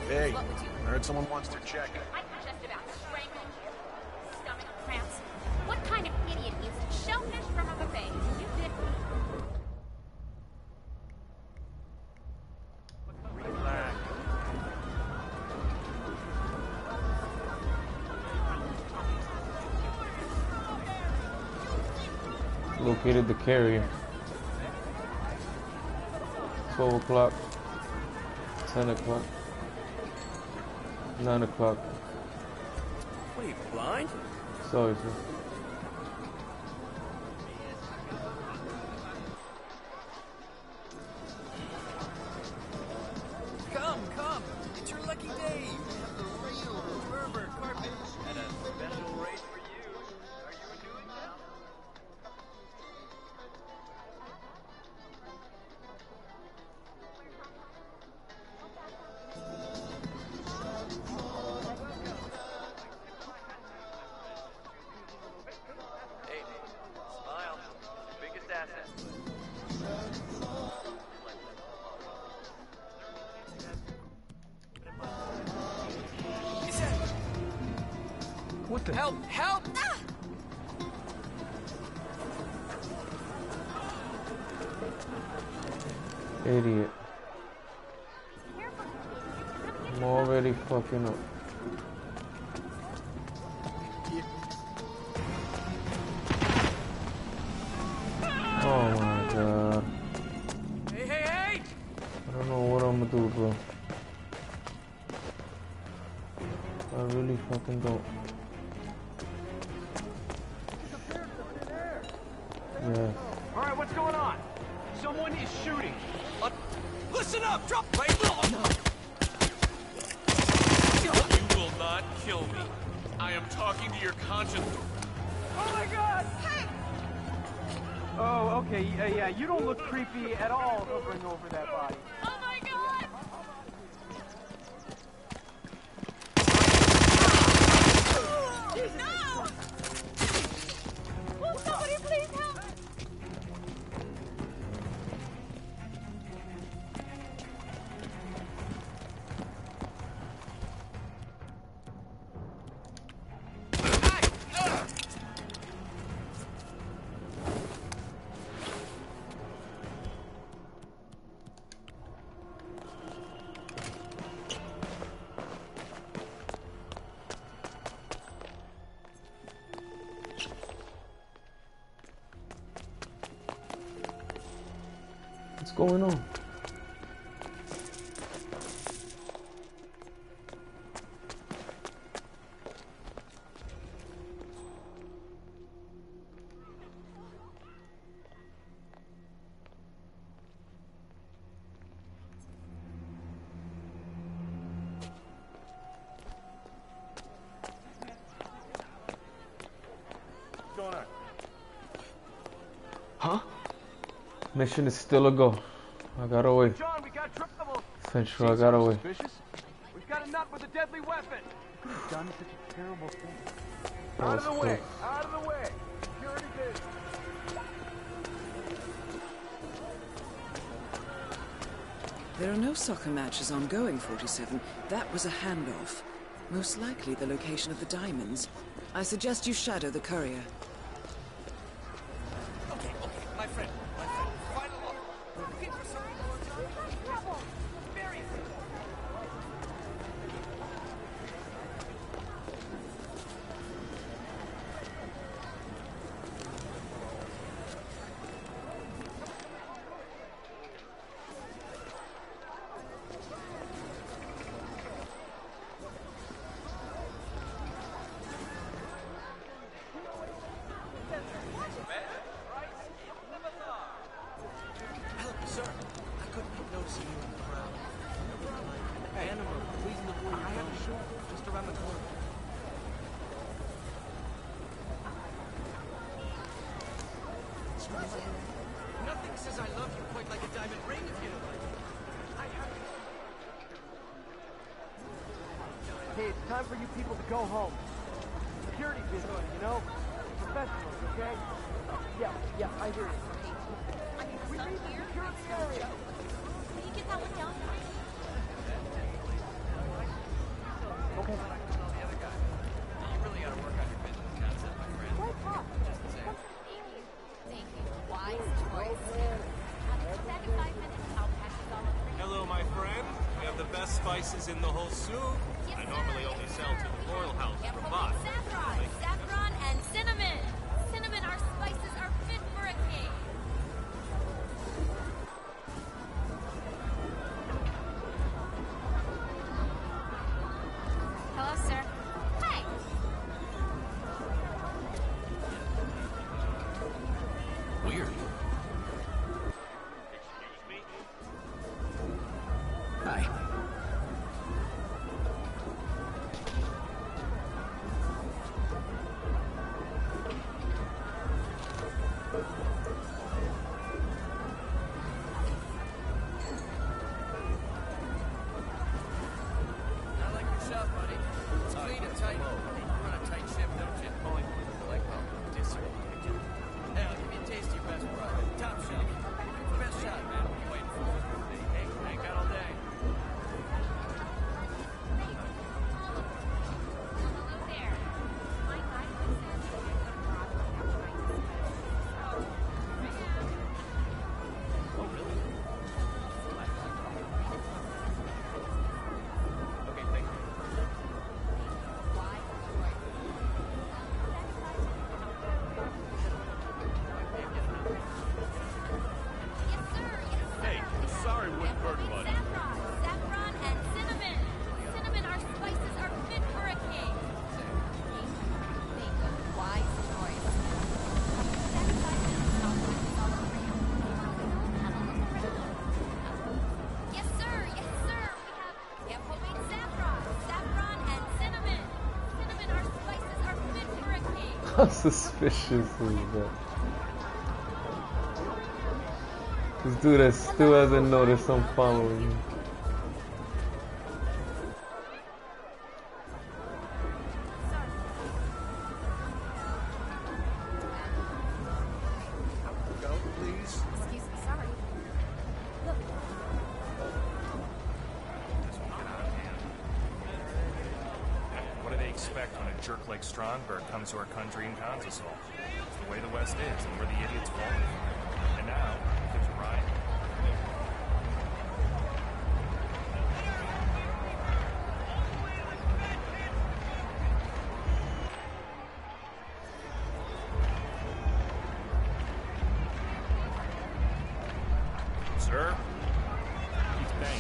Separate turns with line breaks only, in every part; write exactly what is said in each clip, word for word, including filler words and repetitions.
Hey, I heard someone wants to check.
I can just about strangle you. Stomach cramps. What kind of idiot eats shellfish from a buffet? You did me.
Relax.
Located the carrier. twelve o'clock. ten o'clock. nine o'clock.
What are you, blind?
Sorry, sir.
Come, come. It's your lucky day. We have the real Berber carpet at a special rate for you. Are you doing that? Hey, smile. Biggest asset. Is that...
What the?
Help! Help!
Ah!
Idiot. I'm already fucking up. Oh my god.
Hey, hey, hey!
I don't know what I'm gonna do, bro. I really fucking don't. Yeah.
All right, what's going on? Someone is shooting.
Uh, listen up! Drop right now!
You will not kill me. I am talking to your conscience.
Oh my God! Hey! Oh, okay. Yeah, yeah. You don't look creepy at all hovering over that body.
Oh my God! No! Will somebody please help?
What's going on?
What's going on?
Huh?
Mission is still a go. I got away.
John, we got trouble.
Central, I got away.
Suspicious? We've got a nut with a deadly weapon. Who could have done such a terrible thing?
That
Out of
was
the way!
close.
Out of the way! Security business.
There are no soccer matches on Goin, forty-seven. That was a handoff. Most likely the location of the diamonds. I suggest you shadow the courier.
Okay, okay, my friend, my friend. Fight along. We're looking for something more trouble. Very Sir, I couldn't help noticing you in the crowd. You look like an animal pleasing the boy you're going. Sure, just around the corner. Nothing says I love you quite like a diamond ring, if you know what I mean. I have it.
Hey, it's time for you people to go home. Security business, you know? Professionals, okay? Yeah, yeah, I hear you. We need the security area.
你给他我讲。
best spices in the whole soup. I normally only sell to the royal house
Yeah,
for
homemade
bot.
saffron, saffron and cinnamon. Cinnamon, our spices are fit for a king. Hello, sir. Hey.
Weird.
Hi.
I like your shop, buddy. It's clean and tight. You run a tight ship, don't you? Like, well, disrespect you. Hey, I'll give you a taste of your best product. Top shelf. Best shot, man. What are you waiting for? Hey, I ain't got all day.
Hello there. My guide says that I go to Broadway after I dismiss. So,
Oh, really? Okay, thank you.
why? Yes, sir. Yes, sir.
Hey, sorry, Woodburn
Homemade
buddy.
Saffron, saffron and cinnamon. Cinnamon, our spices are fit for a king. King, make a wise choice. That spices not with all around. Yes, sir. Yes, sir. We have we have homemade saffron, saffron and cinnamon. Cinnamon, our spices are fit for a king.
How suspicious is that? This dude that still hasn't noticed I'm following him.
Go, please.
Excuse me, sorry. Look,
What do they expect when a jerk like Stromberg comes to our country and cons us all? It's the way the West is, and we're the idiots falling for it. And now, there's a riot. Sir? He's banged.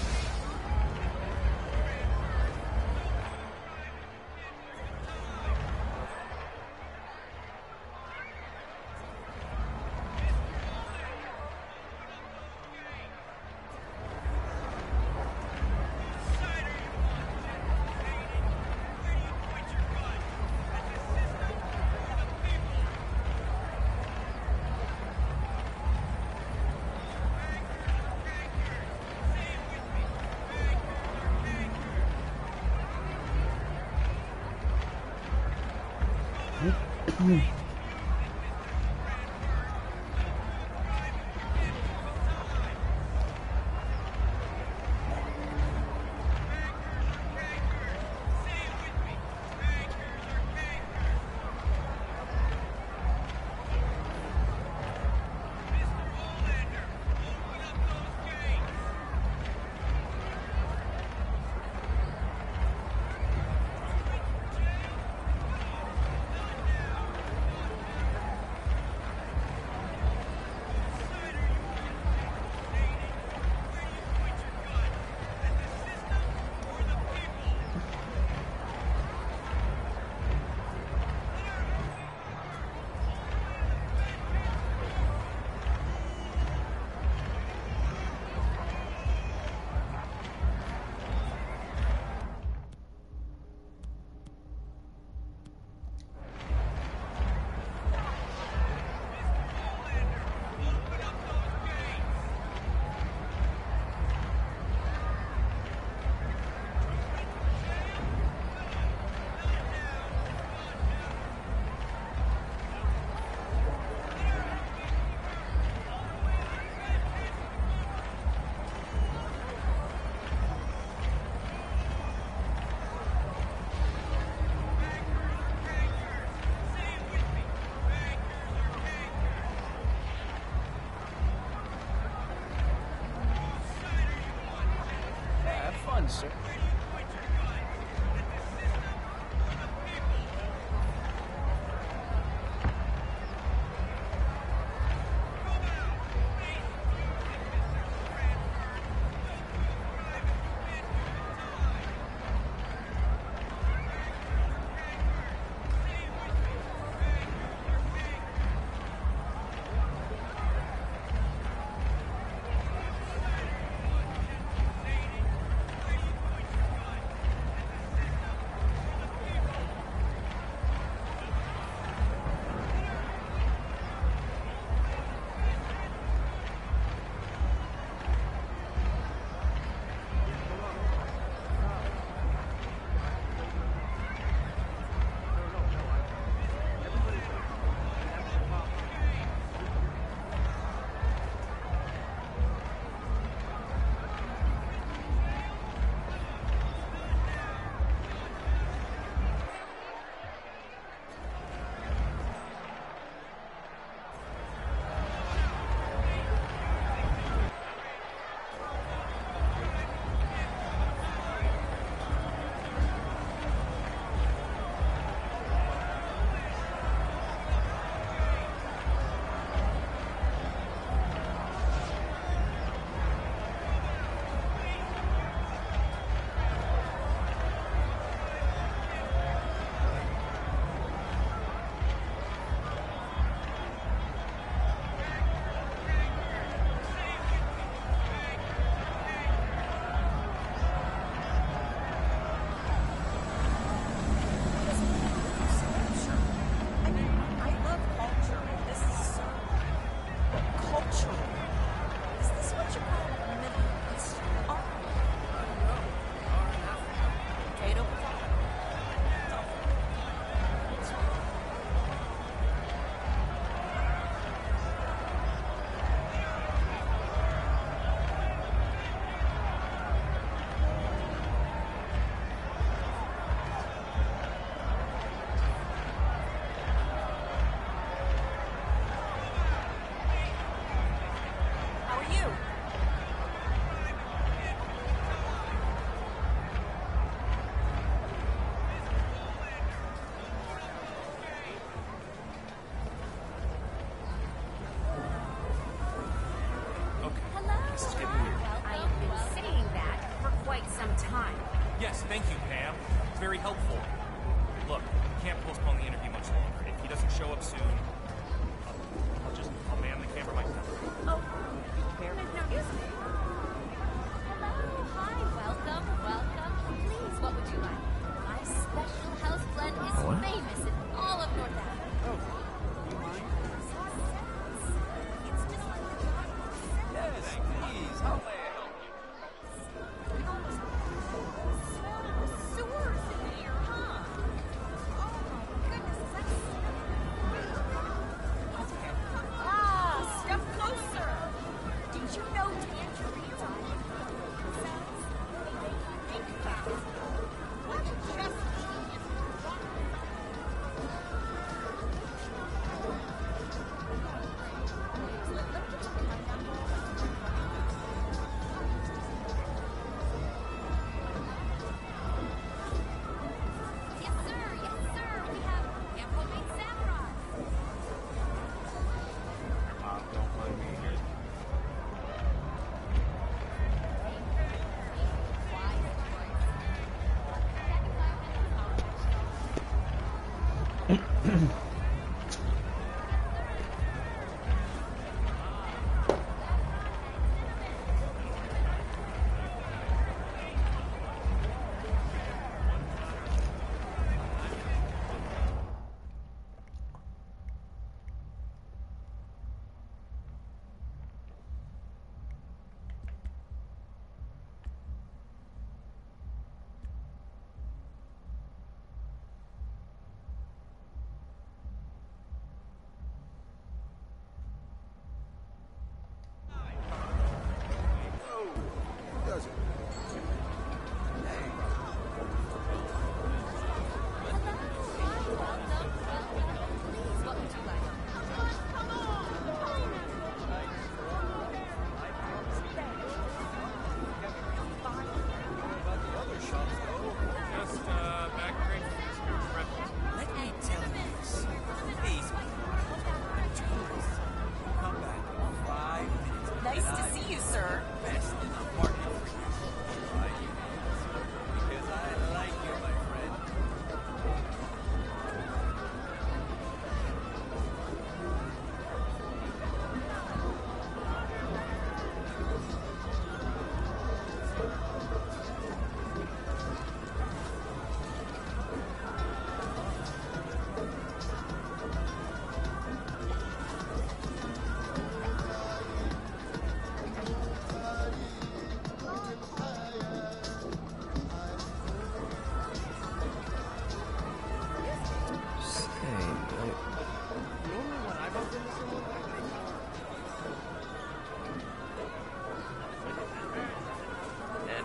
done, sir.
Yes, thank you, Pam. It's very helpful. Look, we can't postpone the interview much longer. If he doesn't show up soon, I'll, I'll just I'll man the camera myself.
Oh, very excuse me. Hello, hi, welcome, welcome. Please, what would you like? My special house blend is
What?
famous in all of North Africa.
Oh, you mind?
It's just like the
Yes, please. How may I help you?
sewers in here, huh? Oh my goodness, is that ah, step closer. Did you know tangerines are cells? They make ink What just Yes, sir. Yes, sir. We have homemade samurai.
Mom, don't mind me here.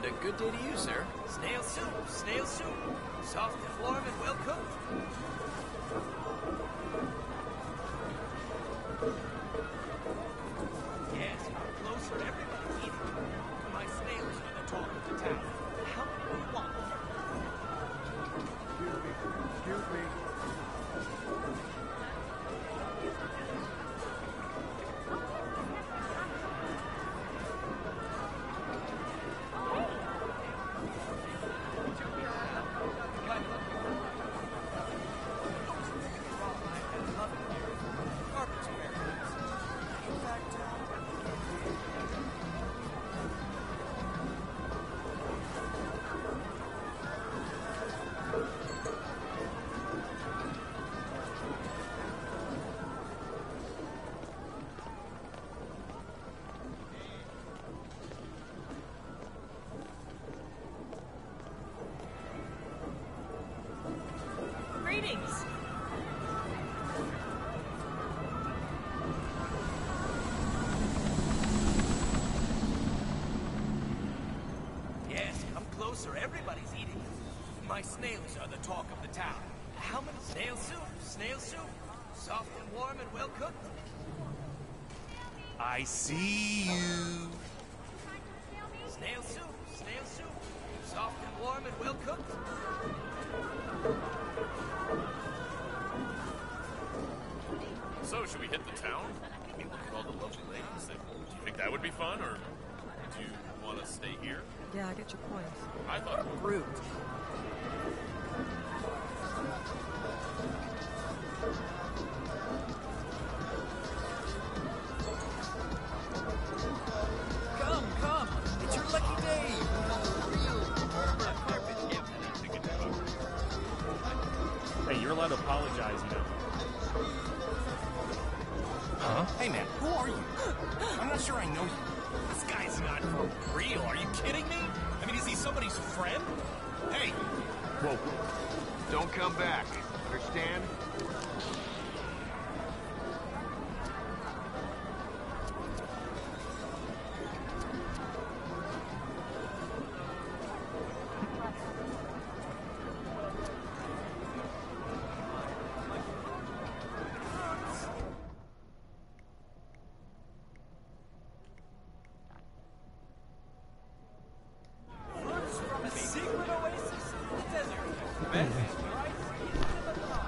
And a good day to you, sir. Snail soup, snail soup. Soft and warm and well cooked. Yes, come closer, everybody's eating. My snails are the talk of the town. How many do you want?
Excuse me.
Greetings.
Yes, come closer, everybody's eating. My snails are the talk of the town. How many? Snail soup, snail soup. Soft and warm and well cooked.
I see you.
Snail soup, snail soup. Soft and warm and well cooked.
So, should we hit the town? I mean, look at all the lovely ladies. Do you think that would be fun, or do you want to stay here?
Yeah, I get your point.
I thought...
Brute.
Come, come. It's your lucky day.
Hey, you're allowed to apologize, you know.
Huh? Hey man, who are you? I'm not sure I know you.
This guy's not for real. Are you kidding me? I mean, is he somebody's friend?
Hey!
Whoa.
Don't come back. Understand?
From a secret oasis in the desert. Best rice in the bazaar.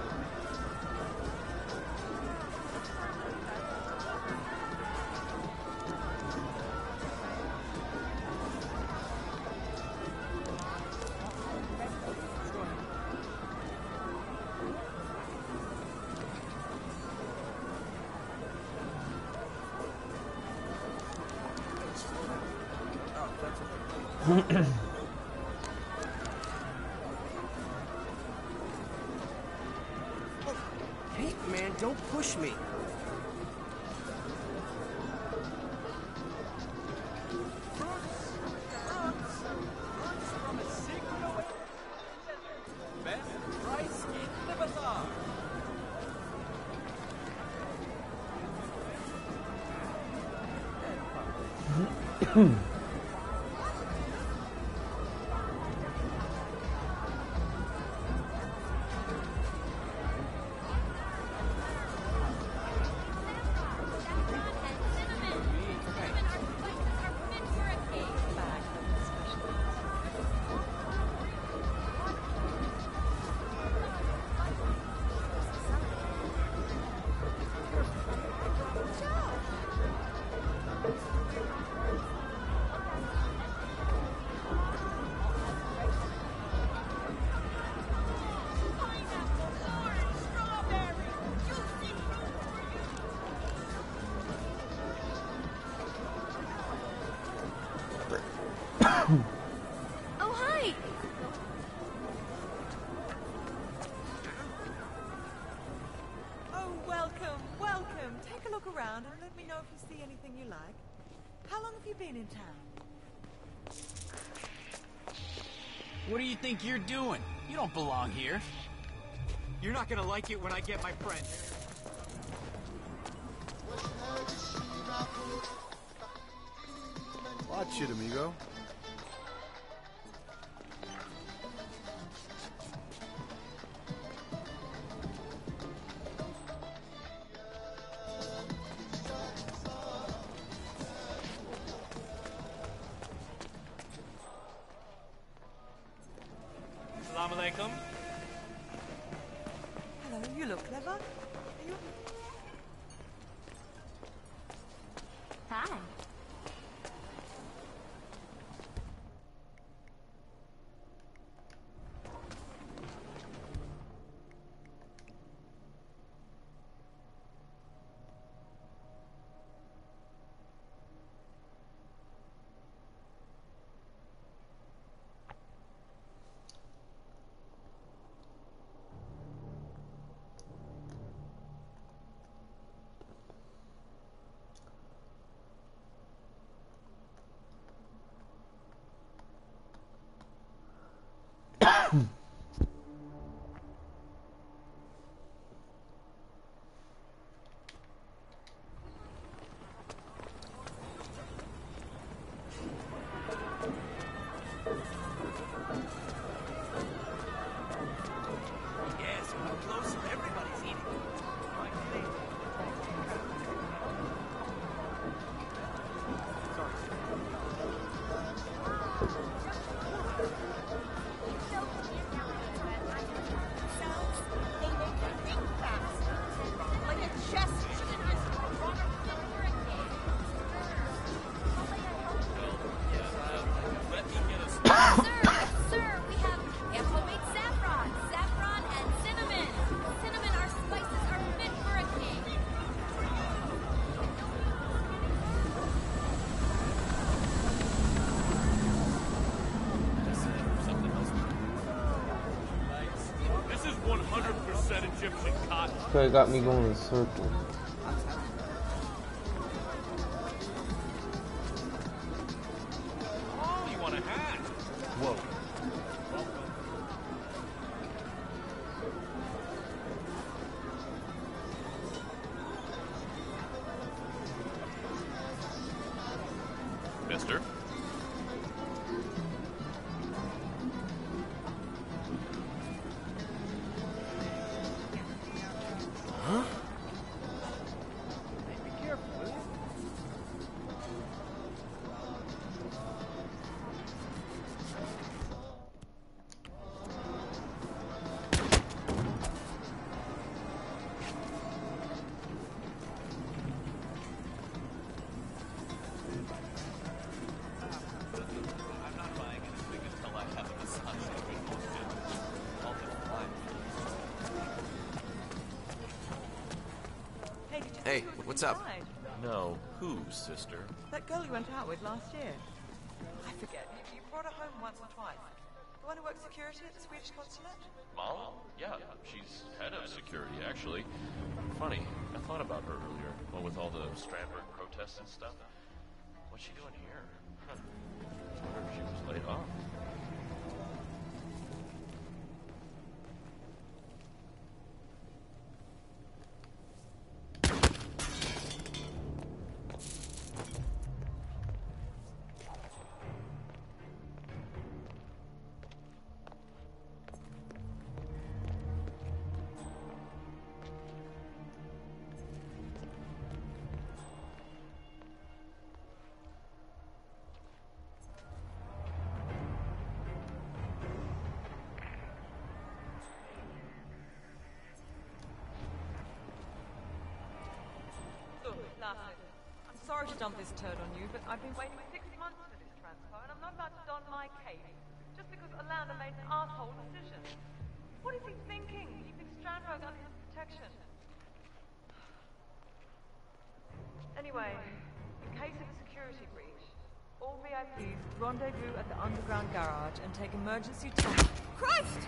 Hey man, don't push me.
From a secret oasis in the desert. Best rice in the bazaar.
Oh, hi!
Oh, welcome, welcome. Take a look around and let me know if you see anything you like. How long have you been in town?
What do you think you're doing? You don't belong here. You're not gonna like it when I get my friend.
Watch it, amigo.
thank him.
Hello, you look clever. Are you...
Hi.
Yes, how close everybody's eating.
Let me get a
Sir, sir, we have ample-made saffron, saffron and cinnamon. Cinnamon, our spices are fit for a king.
Something else. This is one hundred percent Egyptian cotton.
Okay, got me going in a circle.
Oh, you want a hat?
Whoa.
Mister?
Huh?
Hey, be careful, will you?
I'm not buying anything until I have a massage with bullshit. I'll be fine.
Hey, did you
Hey,
see who
what's up?
inside?
No, who, sister?
That girl you went out with last year. I forget. You, you brought her home once or twice. The one who works security at the Swedish consulate?
Mom? Yeah, she's head of security, actually. Funny, I thought about her earlier. Well, with all the Strandberg protests and stuff. What's she doing here? Huh. I wonder if she was laid off.
Look, lastly, I'm sorry to dump this turd on you, but I've been waiting six months for this transfer, and I'm not about to don my cape just because Orlando made an asshole decision. What is he thinking, keeping Strandberg under his protection? Anyway, in case of a security breach, all V I Ps rendezvous at the underground garage and take emergency time. Christ!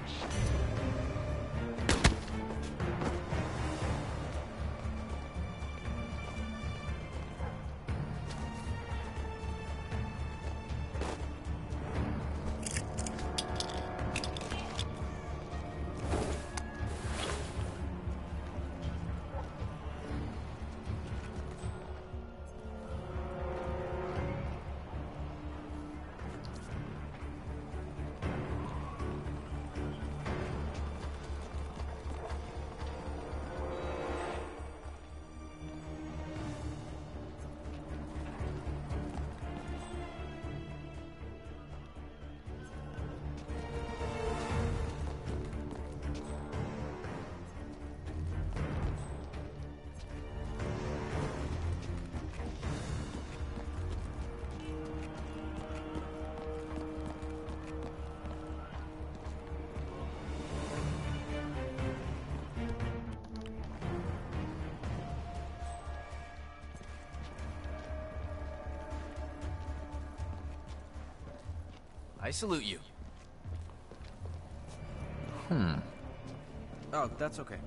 I salute you.
Hmm.
Oh, that's okay.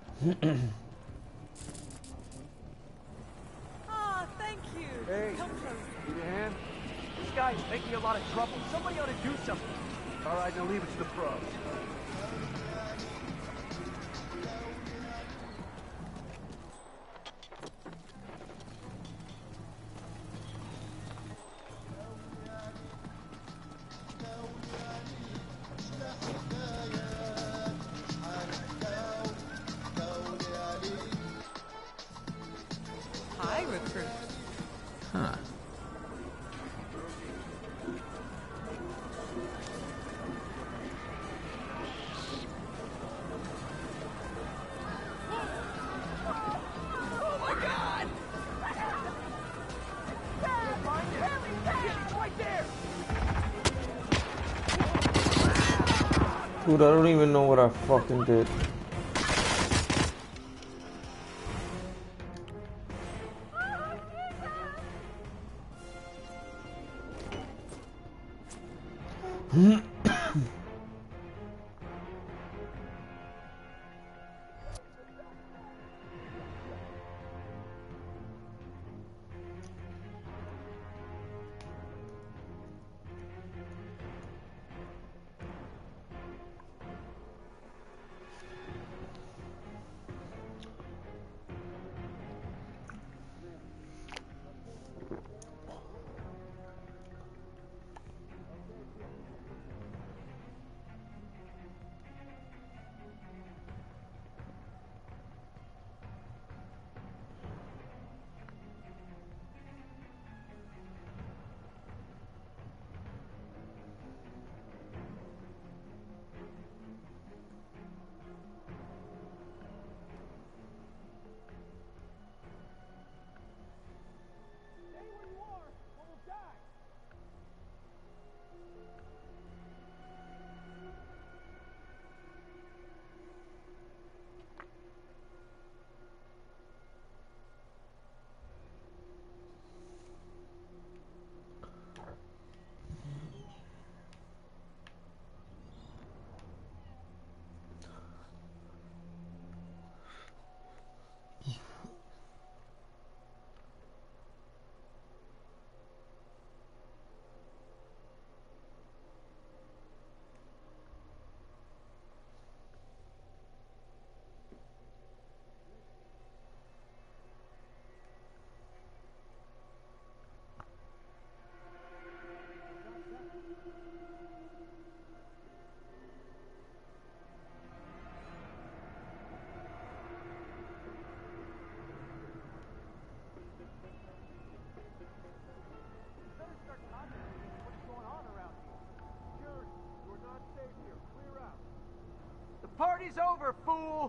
Ah, thank you.
Hey,
Come close.
need a hand? This guy's making a lot of trouble. Somebody ought to do something. All right, now leave it to the pros.
Hi, recruit.
Huh.
Oh my God! It's right there!
Dude, I don't even know what I fucking did.
The party's over, fool!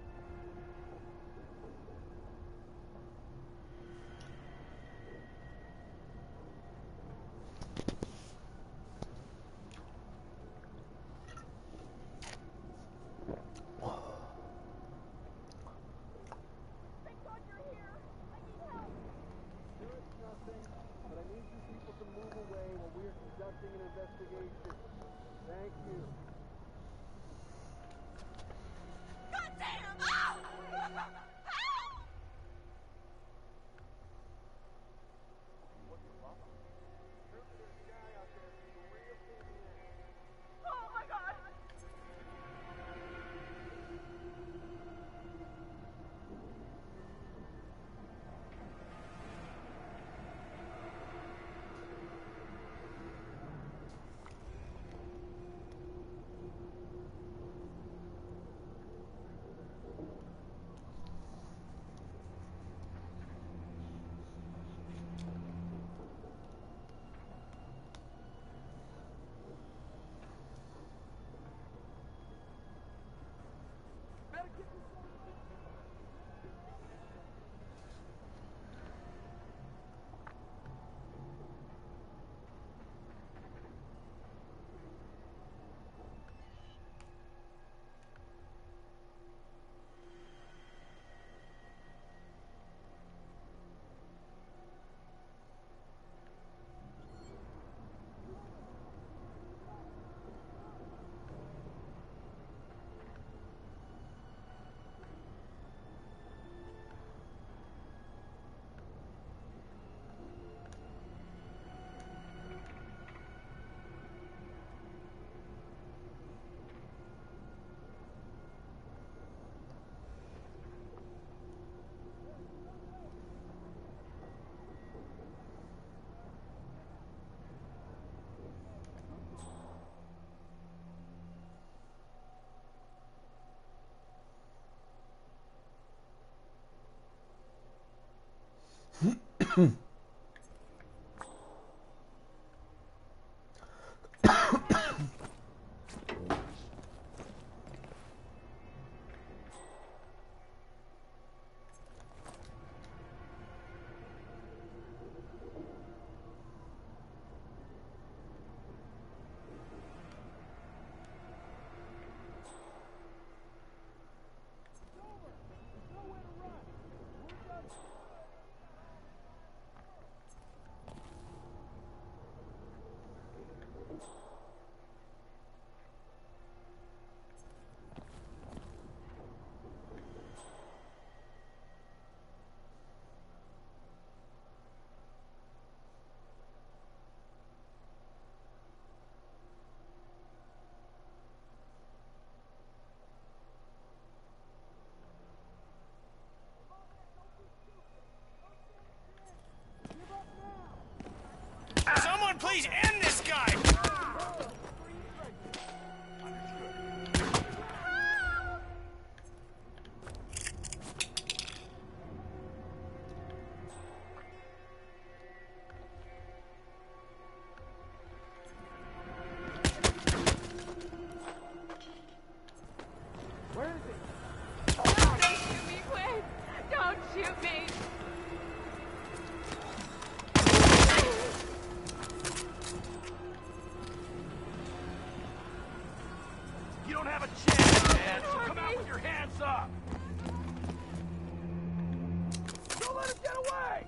But I need you people to move away while we are conducting an investigation. Thank you.
God damn! Oh! Help! Oh my God!
Someone please end this guy!
Where is it?
Don't shoot me, Quinn! Don't shoot me!
You don't have a chance, man, so come out with your hands up!
Don't let him get away!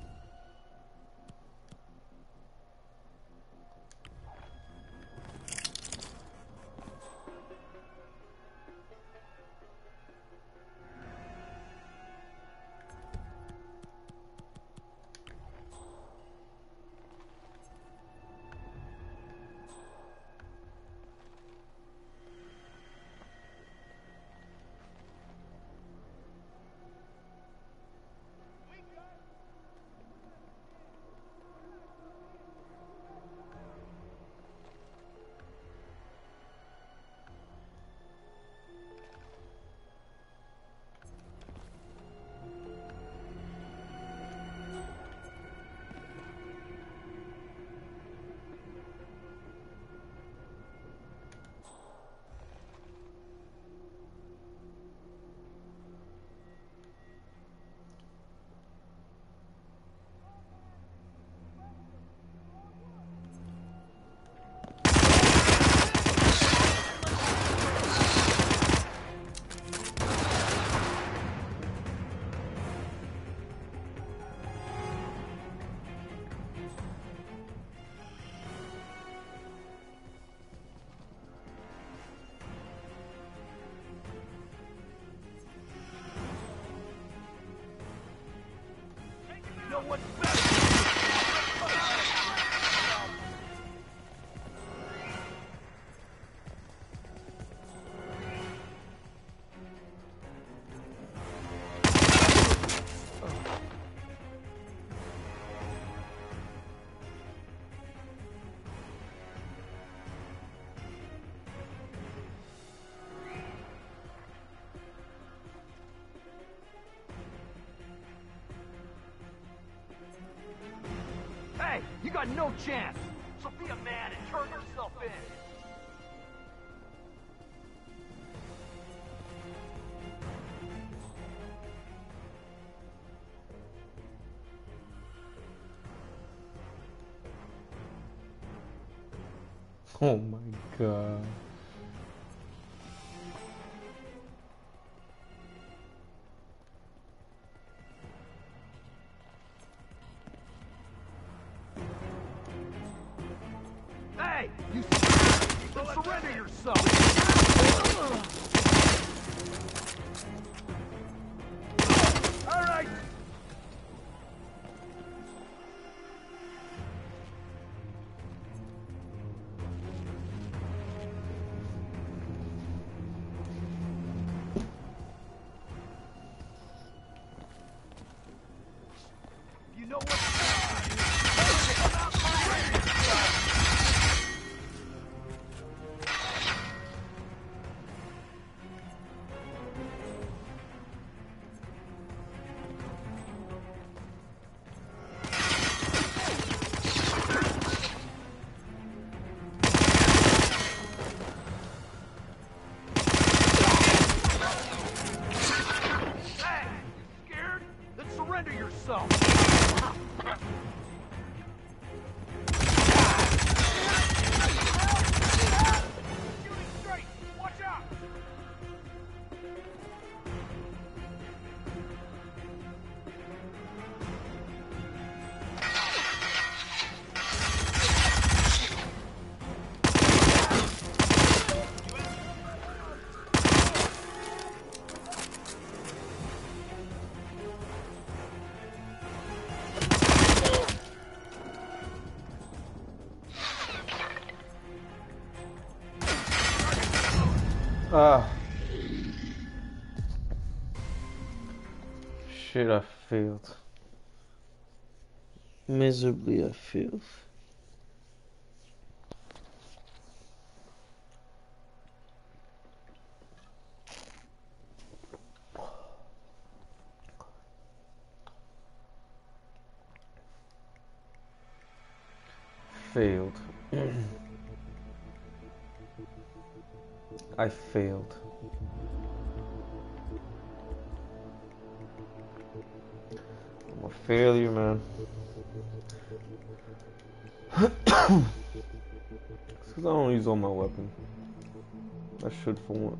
No one's better! Hey, you got no chance! So be a man and turn yourself in!
Oh my god.
Hey, you so surrender yourself! All right. You know what?
Ah. Shit, I failed. Miserably, I failed. Failed. I failed. I'm a failure, man. It's because I don't use all my weapons. I should for once.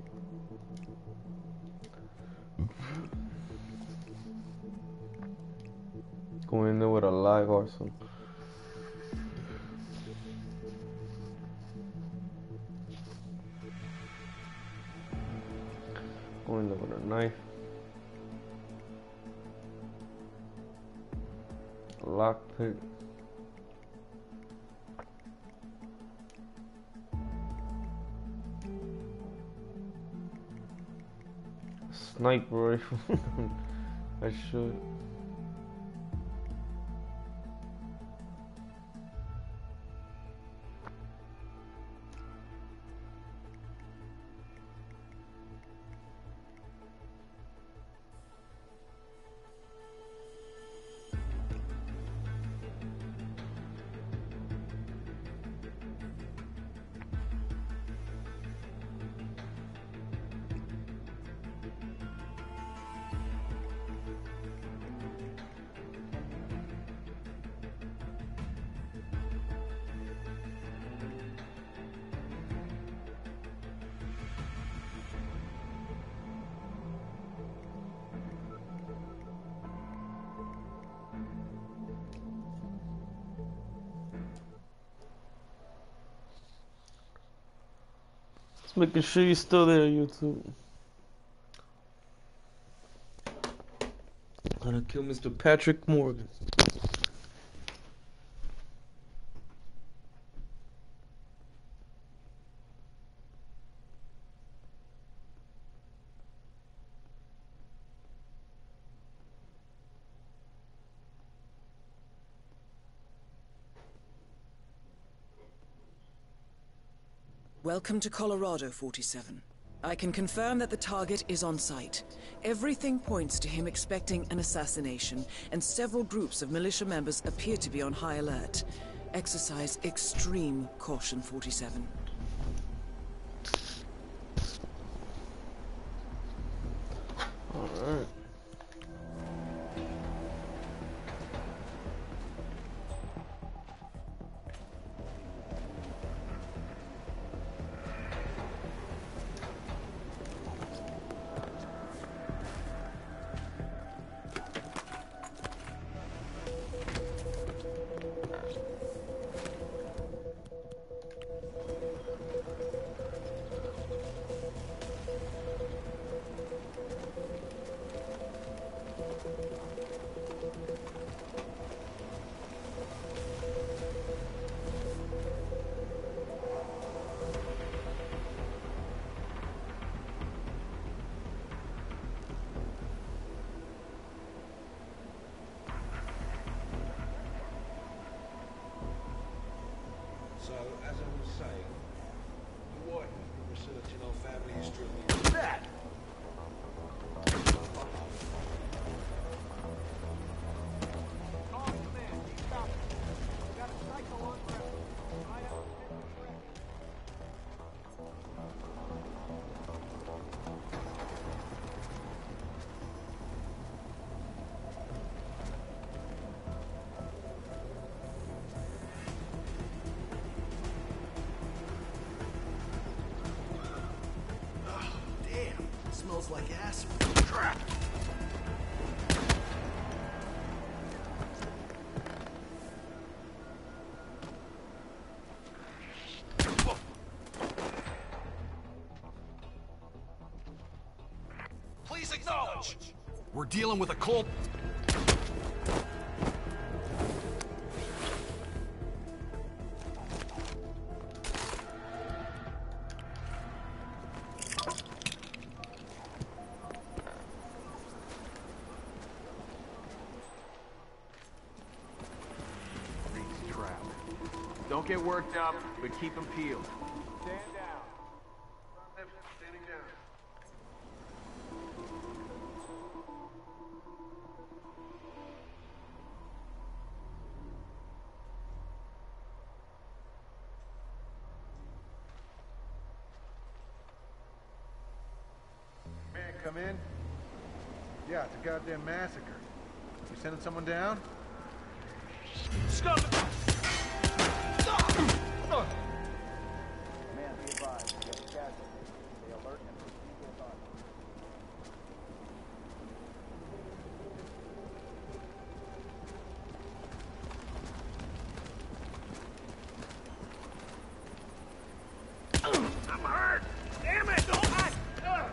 Go in there with a live arsenal. Go in there with a knife. A lockpick. Sniper rifle. I should. Just making sure you're still there, YouTube. Gonna kill Mister Patrick Morgan.
Welcome to Colorado, forty-seven. I can confirm that the target is on site. Everything points to him expecting an assassination, and several groups of militia members appear to be on high alert. Exercise extreme caution, forty-seven.
All right.
So, as I was saying, your wife has been researching our family history on the internet.
Smells like ass.
Crap!
Please acknowledge. We're dealing with a cold... Don't get worked up, but keep them peeled.
Stand down. Front left, standing down. Man, come in. Yeah, it's a goddamn massacre. You sending someone down?
Scum!
Man, be advised. We have a casualty. Stay alert and proceed with caution.
I'm hurt! Damn it! Don't I? Ugh.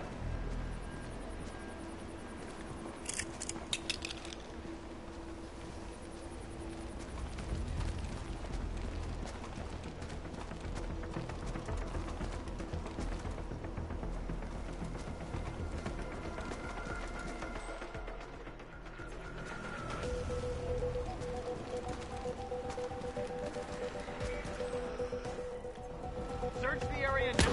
Search the area now.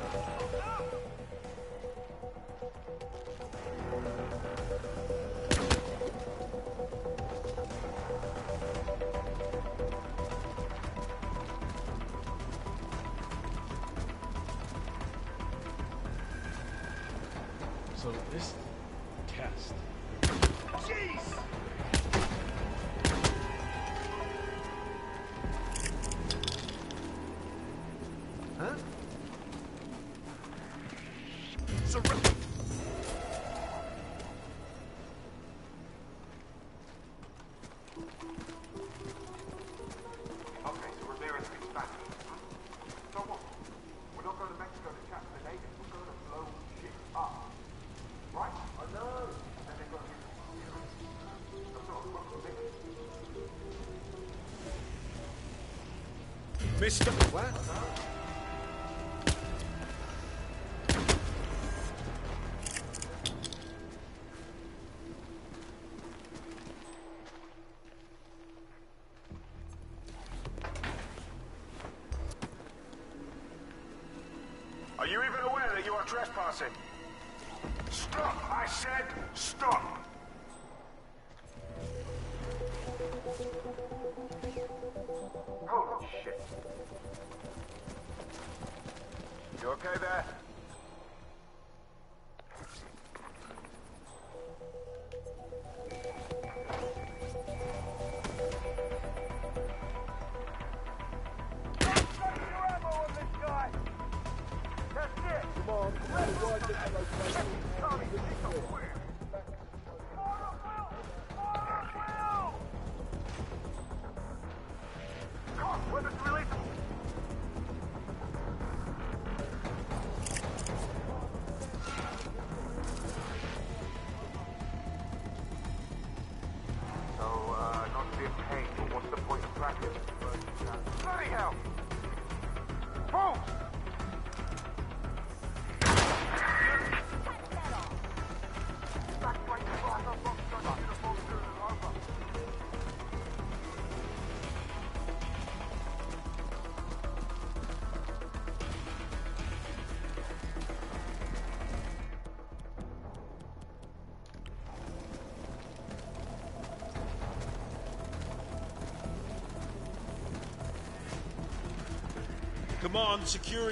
So this test.
Jeez!
Huh?
Surrender.
Okay, so we're there in six back. So what? We're not going to Mexico to chat to the natives. We're going to blow shit up. Right? I know. And they're going to give us, you know, some sort of fucking thing.
Mister.
What?
Are you even aware that you are trespassing? Stop! I said stop!
Holy shit.
You okay there?
Come on, come on, guys, get to location.
Tommy, take the flare. Come on, weapons release.
So, uh, not to be a pain, but what's the point of practice?
Bloody hell! Move!
Come on, securing.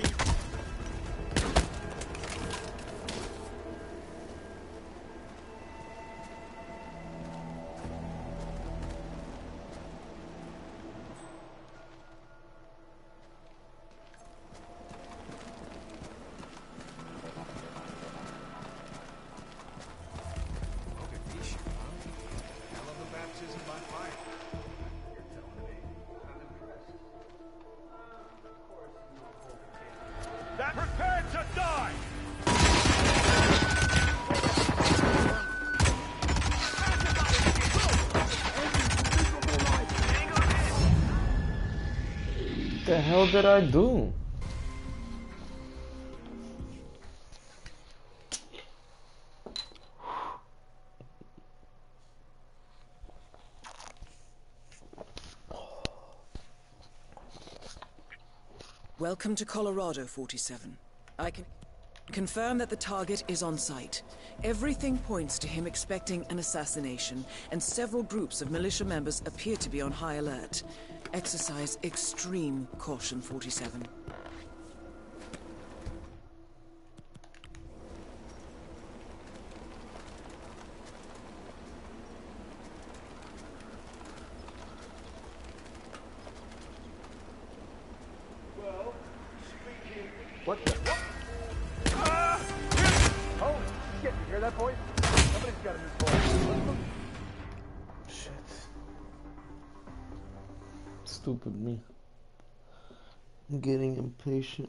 That prepared to die!
The hell did I do?
Welcome to Colorado, forty-seven. I can confirm that the target is on site. Everything points to him expecting an assassination, and several groups of militia members appear to be on high alert. Exercise extreme caution, forty-seven.
What the? Ah! Holy shit, you hear that, boys? Somebody's got a new boy.
Shit. Stupid me. I'm getting impatient.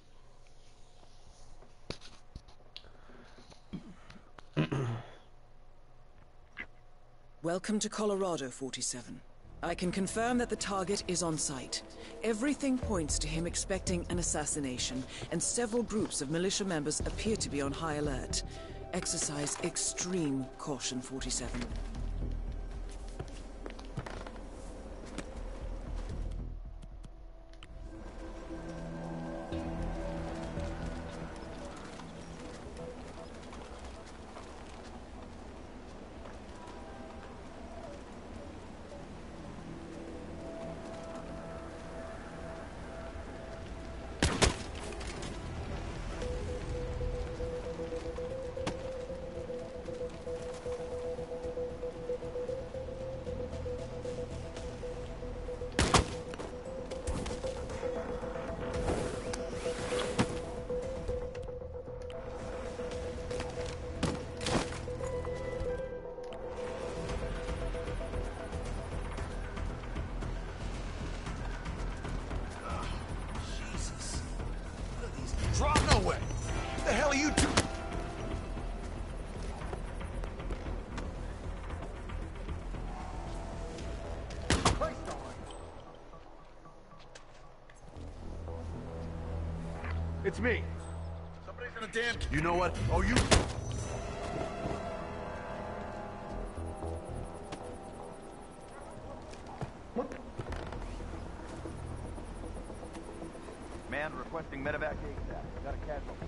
Welcome to Colorado, forty-seven. I can confirm that the target is on site. Everything points to him expecting an assassination, and several groups of militia members appear to be on high alert. Exercise extreme caution, forty-seven.
Drop no way! What the hell are you two?
It's me.
Somebody's in a damn... You know what? Oh, you...
Man requesting medevac ASAP. Got a casualty.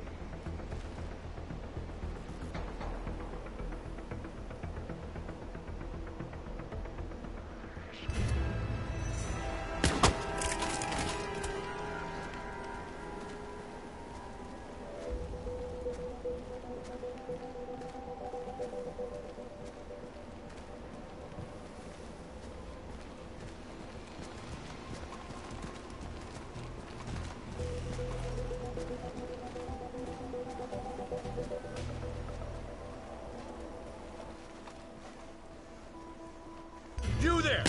You there!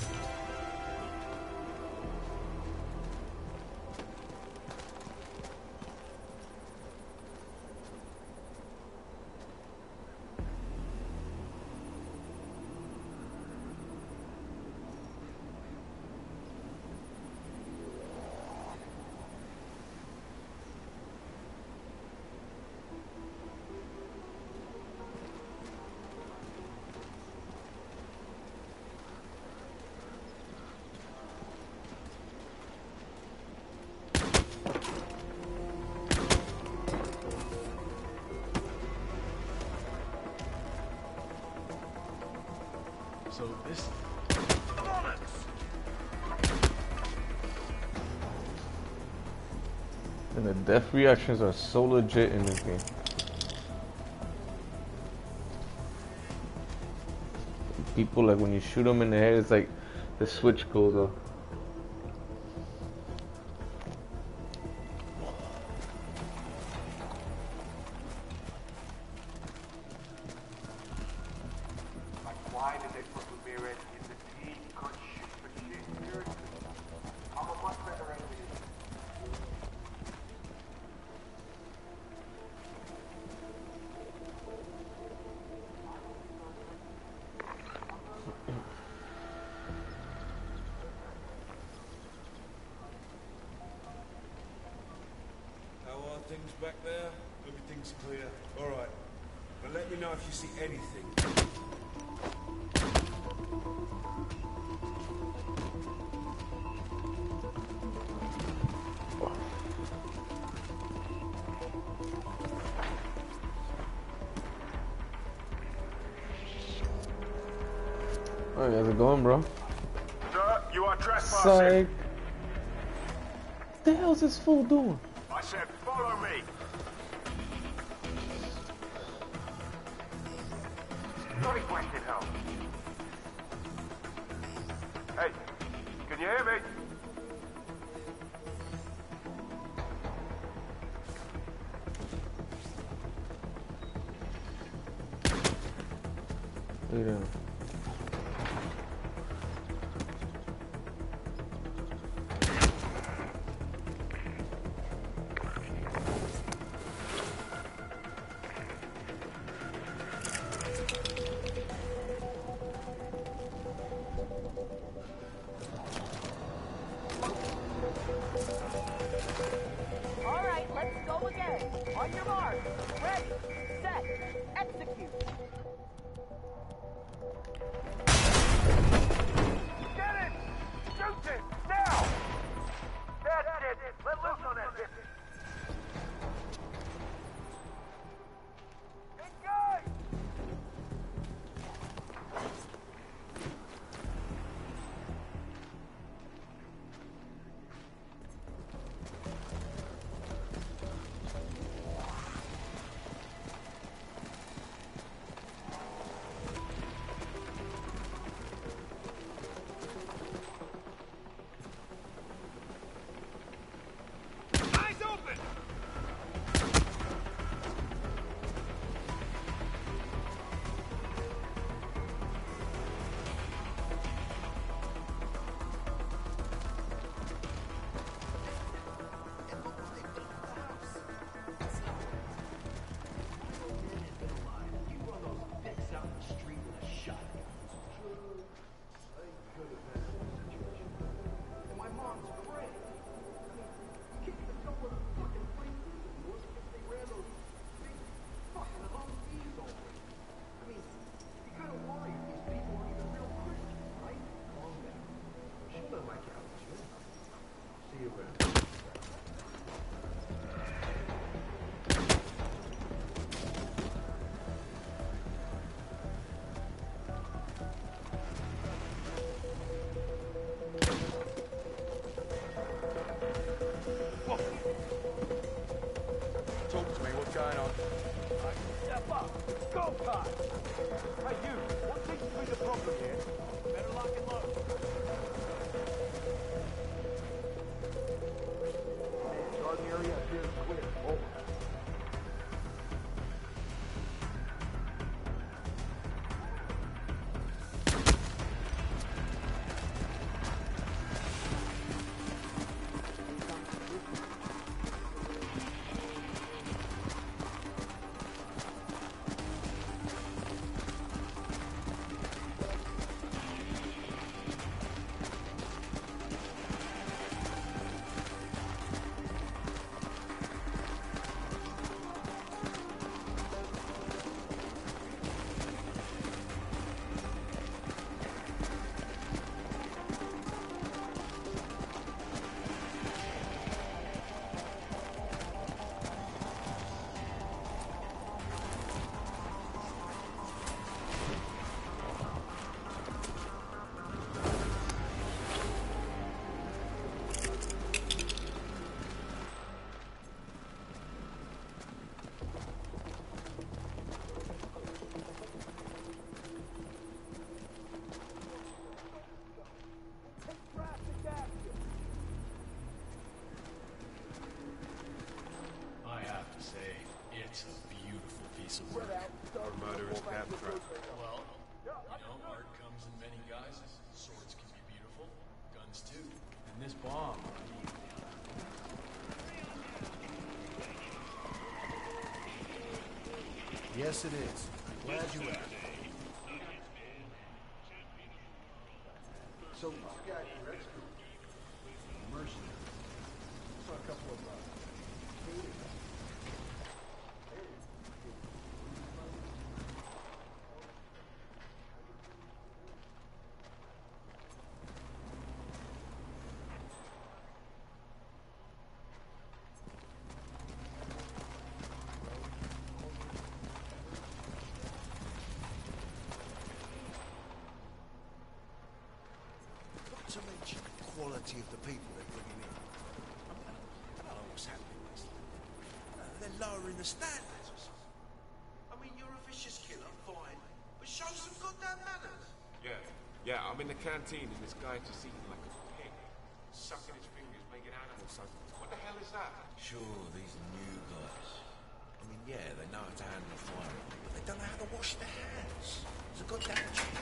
So this...
And the death reactions are so legit in this game. People, like, when you shoot them in the head, it's like the switch goes off.
Like, why did they put Ramirez in the team? He couldn't shoot for shit. Seriously. I'm a much better enemy.
How are things back there? Everything's clear. All right. But let me know if you see anything.
Oh, how's it going, bro?
Sir, you are trespassing.
Psych. What the hell's this fool doing?
I said follow me. Not requested help. Hey, can you hear me?
Look at him.
All right, let's go again. On your mark. Ready, set, execute.
Get it! Shoot it! Now! That's it! Let loose on that bitch! Engage! Eyes open!
Talk to me, what's going on?
Step up! Go time! Hey you, what seems to be the problem here? Better lock and load. Target area appears clear. Over.
I have to say, it's a beautiful piece of work.
Murderous death trap.
Well, you know, art comes in many guises. Swords can be beautiful, guns too. And this bomb,
Yes, it is. Glad you asked. So, this guy from Rescue, mercenary. Saw a couple of, uh,
to mention the quality of the people they're bringing in. I mean, I don't know what's happening with this. Uh, they're lowering the standards or something. I mean, you're a vicious killer, fine, but show some goddamn manners.
Yeah, yeah, I'm in the canteen and this guy just eating like a pig. Sucking his fingers, making animal sounds. What the hell is that?
Sure, these new guys. I mean, yeah, they know how to handle a fire, but they don't know how to wash their hands. It's a goddamn shame.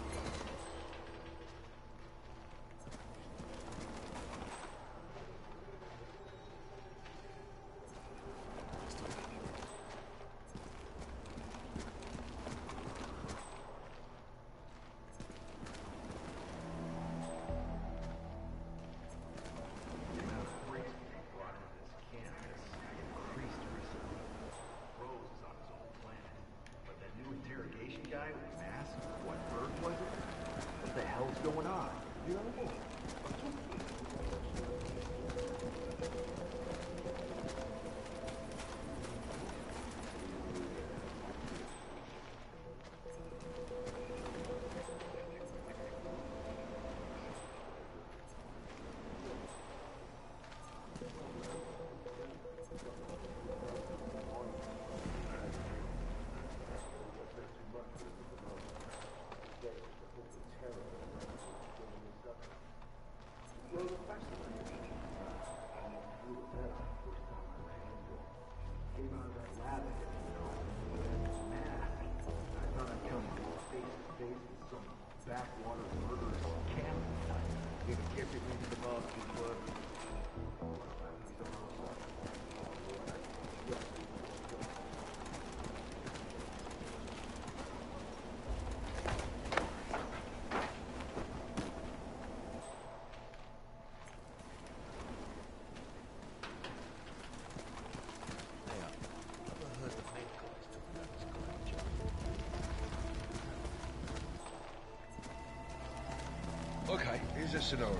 Okay, here's a scenario.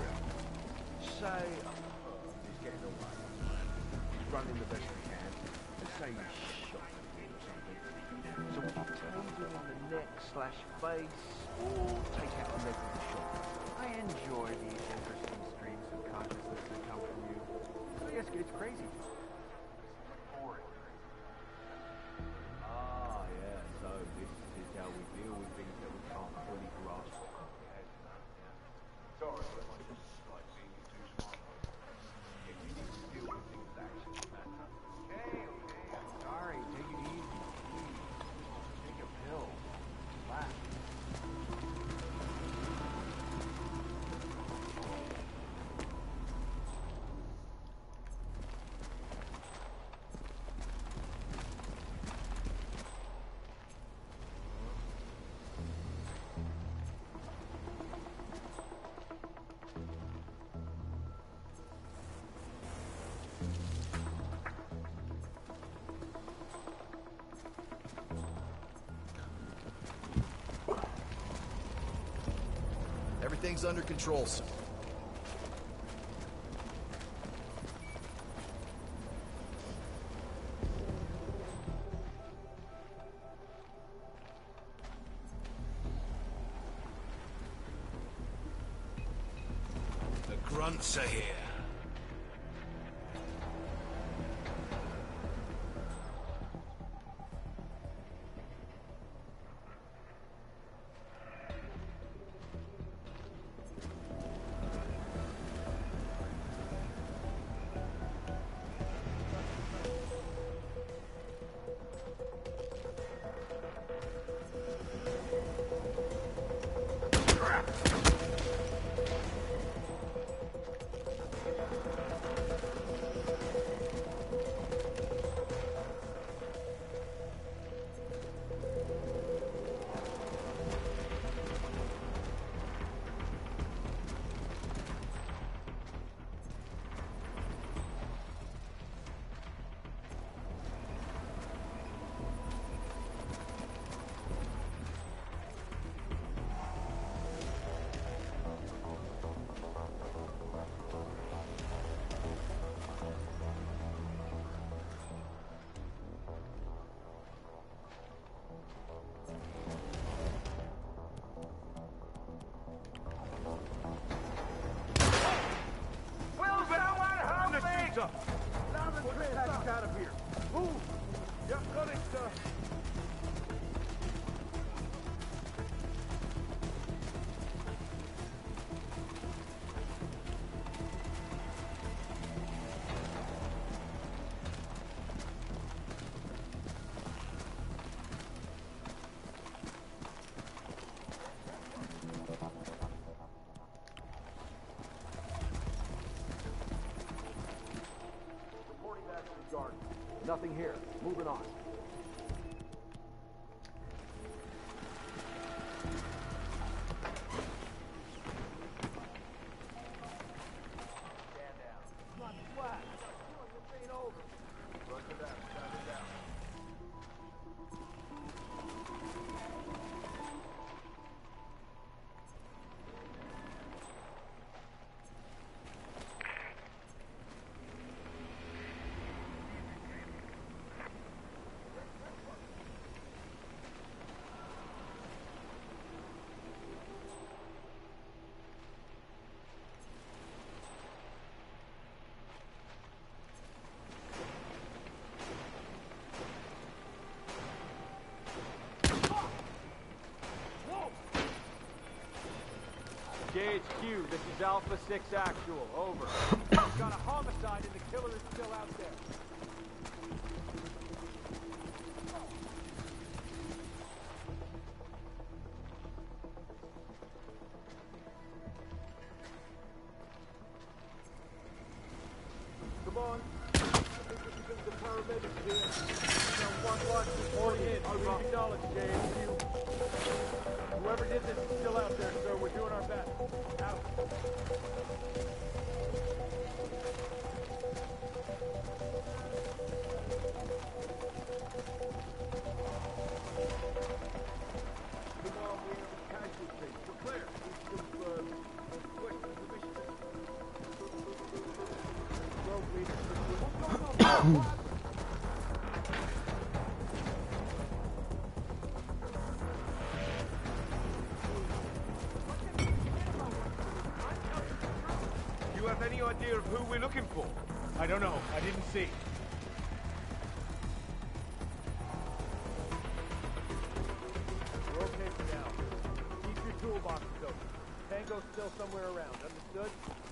Say, uh, he's getting away. He's running the best he can. Let's say he's shot him or something. So would you turn him on the neck slash face, or take out a leg with a shot?
I enjoy these interesting streams of consciousness that come from you. So yes, it's crazy. Ah, yeah, so this is how we deal with things that we can't fully grasp.
Sorry, but I just like being too smart. Yeah, you need to deal with things that actually matter.
Okay, okay, I'm sorry. Take it easy. Please. Take a pill. Relax.
Everything's under control, sir.
The grunts are here.
Nothing here. Moving on. Stand down. Come on, flat. This ain't over. Run to that. Stand it down.
G H Q, this is Alpha six Actual. Over. We've got a homicide and the killer is still out there. Come on. The paramedics here. Now, one life reporting in. Over. Acknowledge, G H Q. Whoever did this is still out there, sir. We're doing our best. Out. Come on, we have a casualty. We're clear. We've confirmed. Wait, permission. Road leader. What's going on? What?
You have any idea of who we're looking for?
I don't know. I didn't see. We're okay for now. Keep your toolboxes open. Tango's still somewhere around. Understood?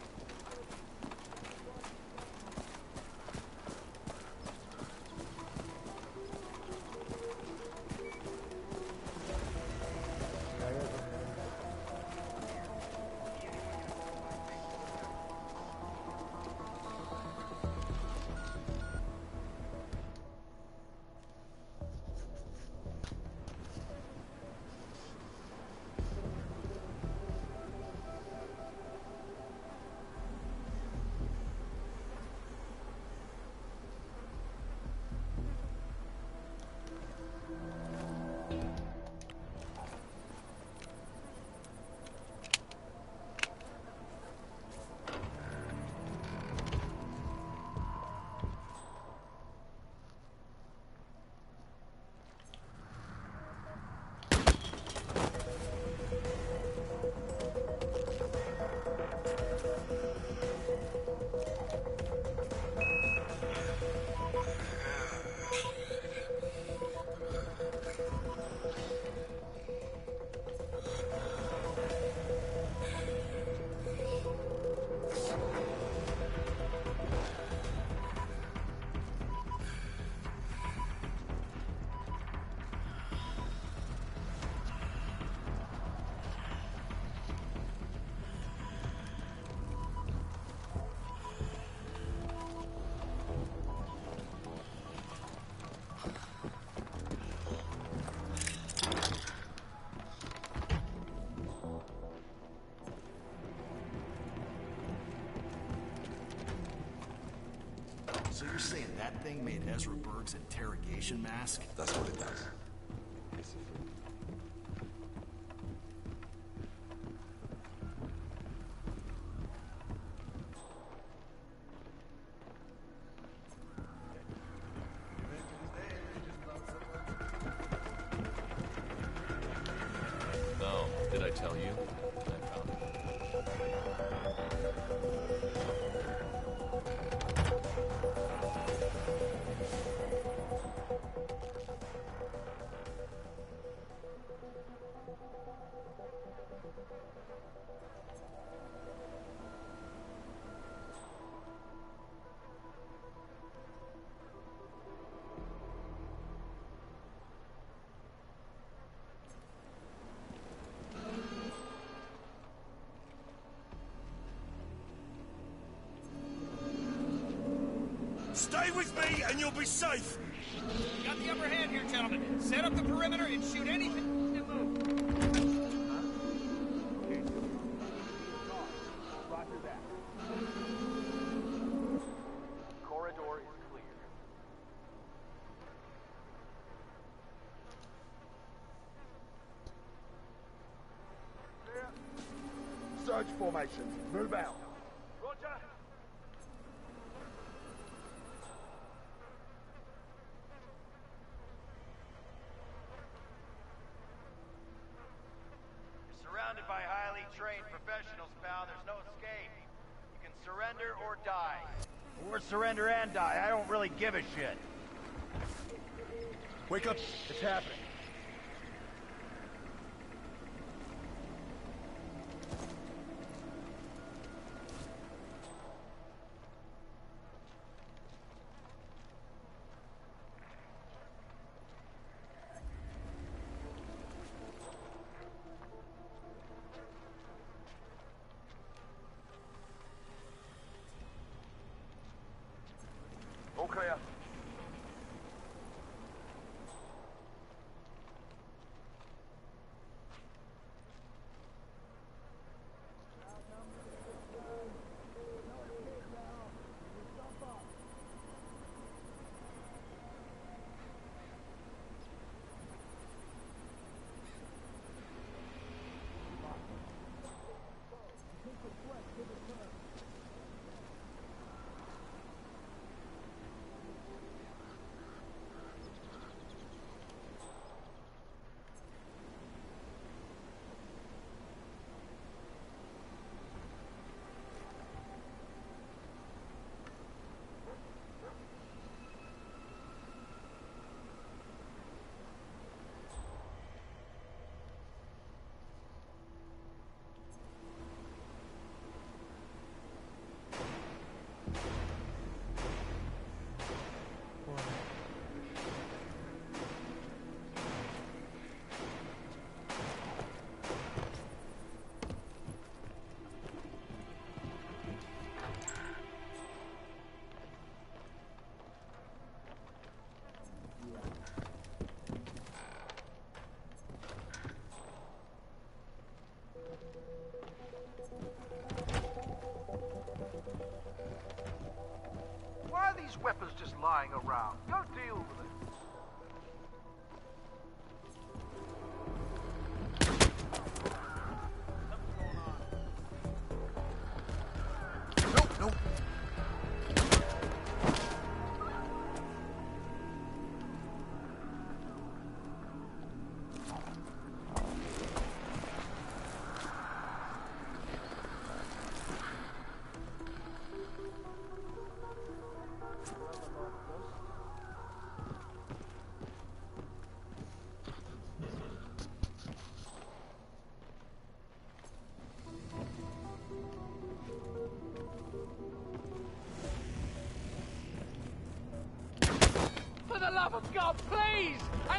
So you're saying that thing made Ezra Berg's interrogation mask?
That's what it does.
No, did I tell you? I found it.
Stay with me and you'll be safe.
You got the upper hand here, gentlemen. Set up the perimeter and shoot anything that moves.
Roger that. Corridor is clear.
Surge formation. Move out.
Roger.
You're surrounded by highly trained professionals, pal. There's no escape. You can surrender or die. Or surrender and die. I don't really give a shit.
Wake up. It's happening.
All clear. Why are these weapons just lying around? Go deal with it.
Nope, nope.
For the love of God, please! I...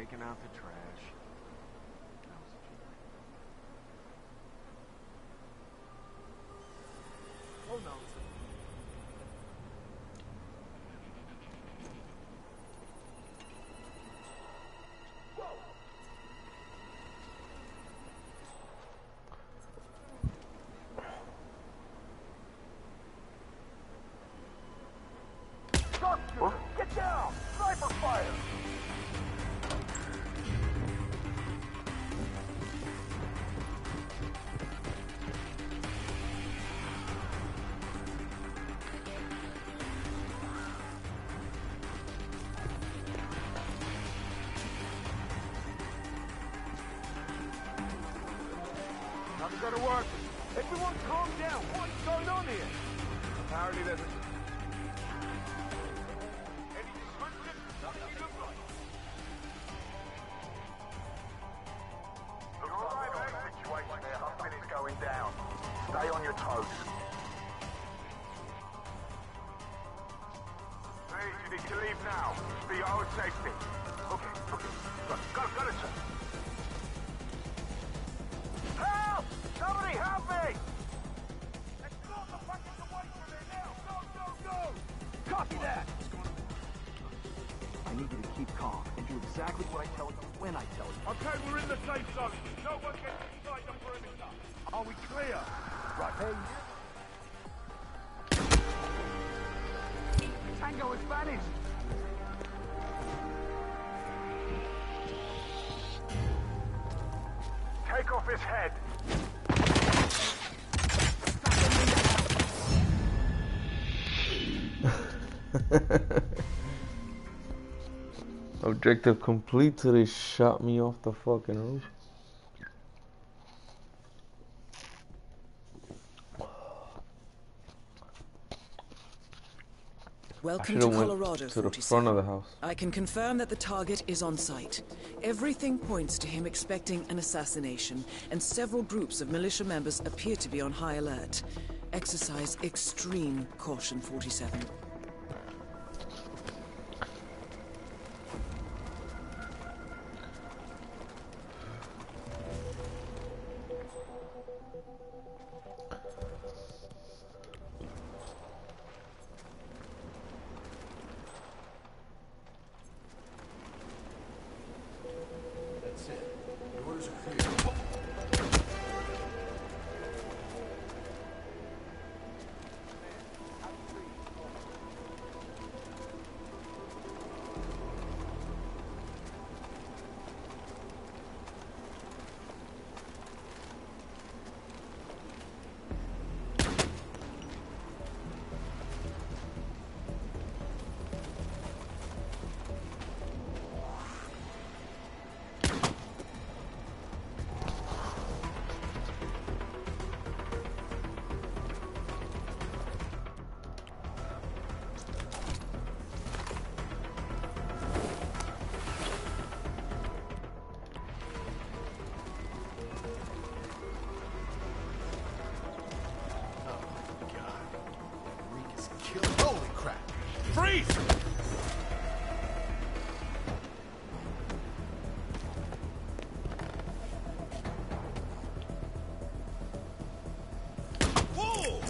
taking out the trash. That was a joke. Oh no.
What? Get down! Sniper fire!
Nothing's gonna work. Everyone calm down. What's going on here? Apparently there's a... Any description? Nothing you look like.
You're all right, mate? Situation there. Something is going down. Stay on your toes. Please, you need to leave now. For your own safety. Okay, okay. Go, go, go to sir. Help! Somebody help me! Let's blow the buckets away from there now! Go, go, go! Copy that!
I need you to keep calm and do exactly what I tell you when I tell you.
Okay, we're in the safe zone. No one gets inside the perimeter. Are we clear?
Right, hey. Tango is Spanish.
Take off his head.
Objective complete till they shot me off the fucking roof.
Welcome
I
to
went
Colorado,
to the
forty-seven.
front of the house.
I can confirm that the target is on site. Everything points to him expecting an assassination, and several groups of militia members appear to be on high alert. Exercise extreme caution, forty-seven.
That's it. The orders are clear.
Holy crap! Freeze!
Whoa!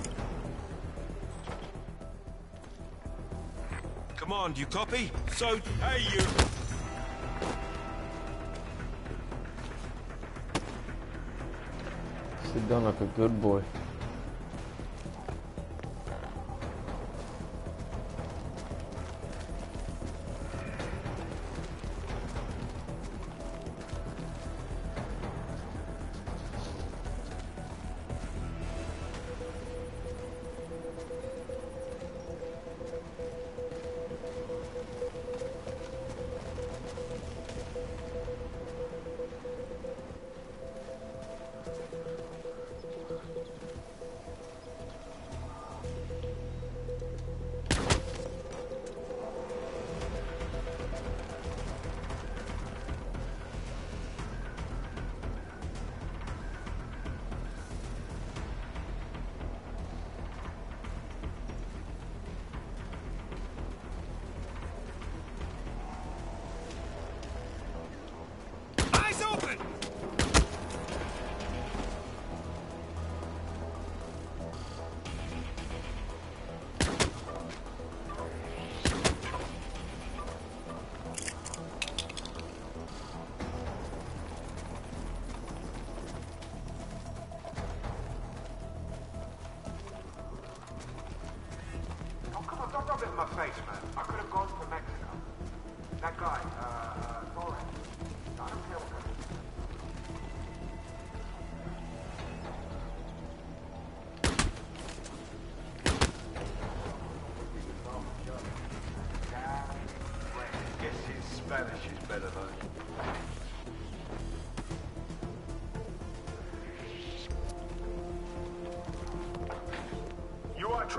Come on, do you copy? So, hey you!
Sit down like a good boy.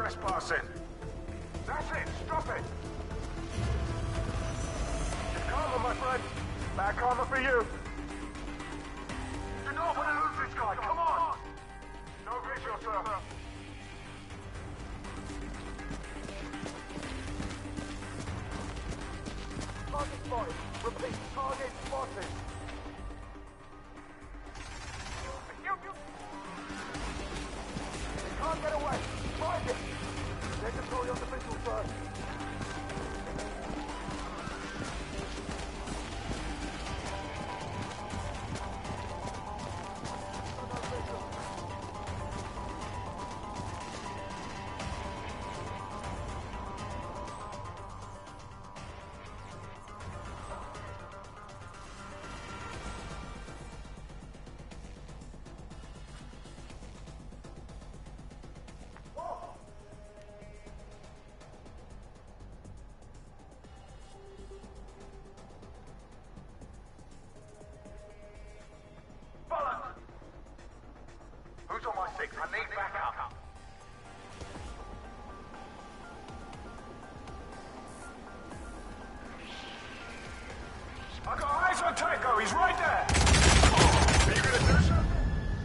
trespassing. That's it. Stop it. It's karma, my friend. Bad karma for you. You don't want to lose this guy. Come on. No visual, sir.
Target spotted. Repeat, target spotted. You, you. Can't get away. Find it. They're deployed on the visual first.
Who's on my six? I need backup. I got eyes on Tango. He's right there. Are you gonna do something?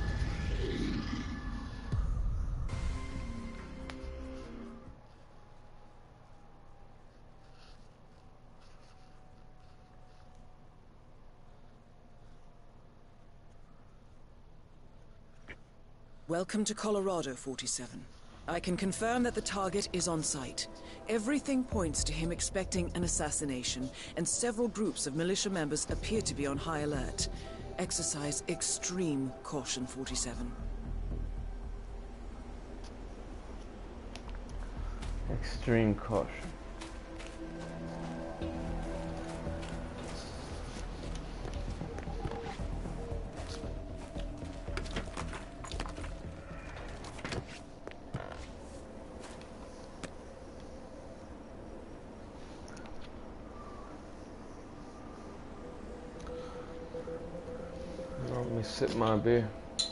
Welcome to Colorado, forty-seven. I can confirm that the target is on site. Everything points to him expecting an assassination, and several groups of militia members appear to be on high alert. Exercise extreme caution, forty-seven.
Extreme caution. Let me sip my beer.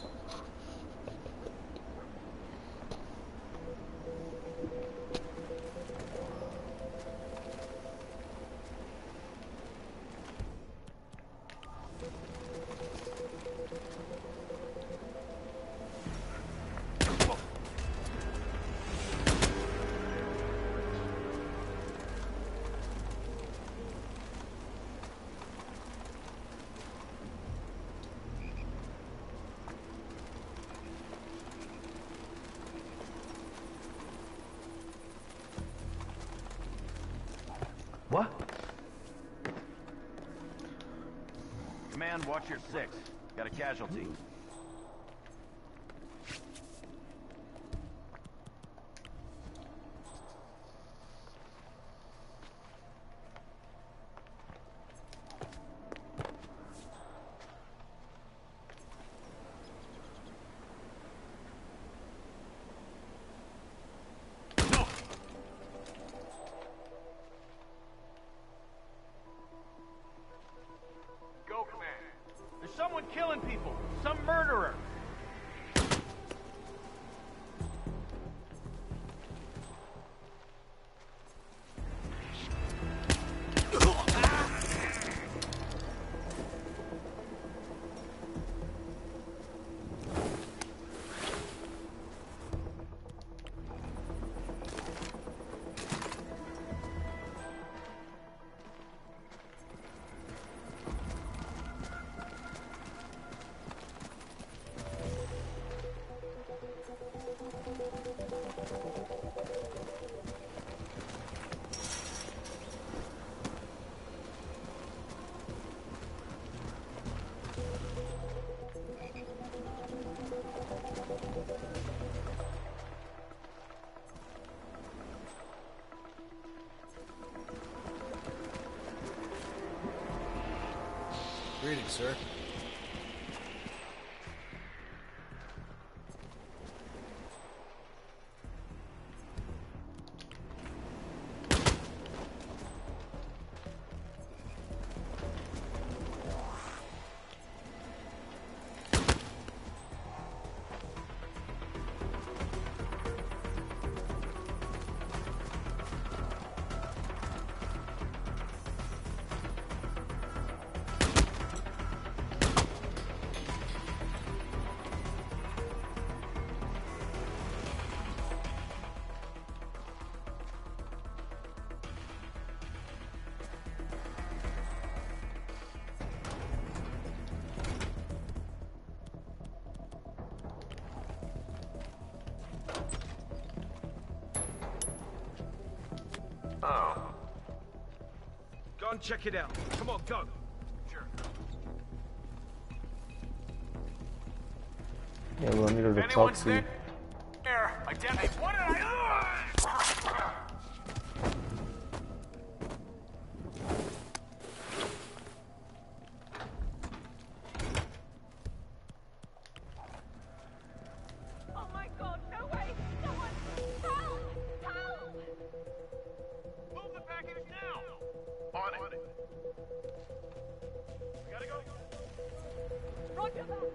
What? Command, watch your six. Got a casualty.
Someone killing people! Some murderer!
Greetings, sir.
Go and check it out. Come on, go. Sure.
Yeah, we'll need her to talk to you.
There. Identify. What did I?
Oh my god, no way! Someone! Help! Help!
Move the package now. On it. We gotta go.
Roger that!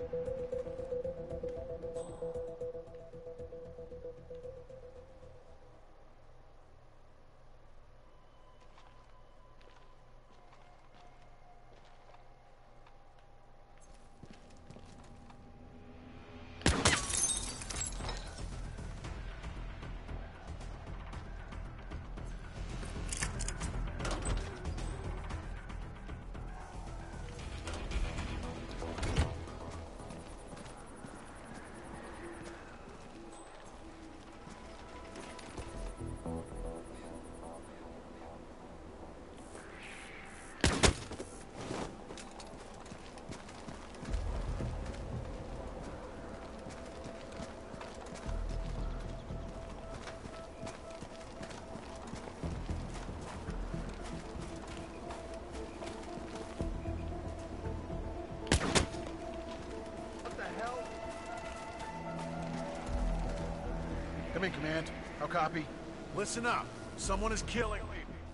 Come in, Command. How copy?
Listen up. Someone is killing me.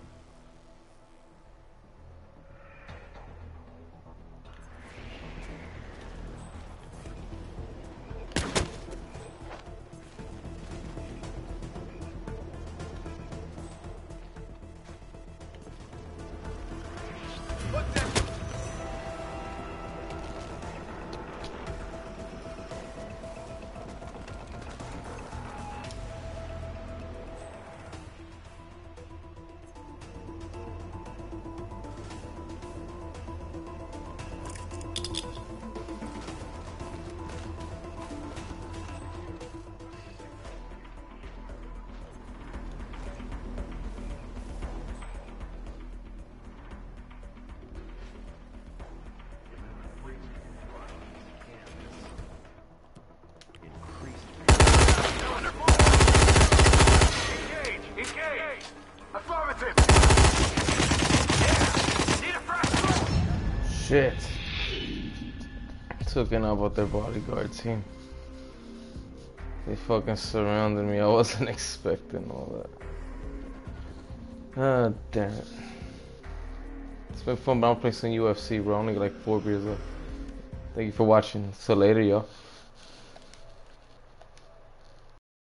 Shit. Talking about their bodyguard team. They fucking surrounded me. I wasn't expecting all that. Ah, damn it. It's been fun, but I'm playing some U F C, bro. Only like four beers left. Thank you for watching. See you later, y'all.